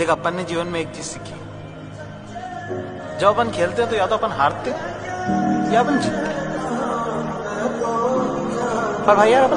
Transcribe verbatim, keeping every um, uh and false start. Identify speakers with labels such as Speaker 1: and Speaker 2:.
Speaker 1: देख, अपन ने जीवन में एक चीज सीखी, जब अपन खेलते हैं तो या तो अपन हारते या अपन जीतते, पर भाई यार अपन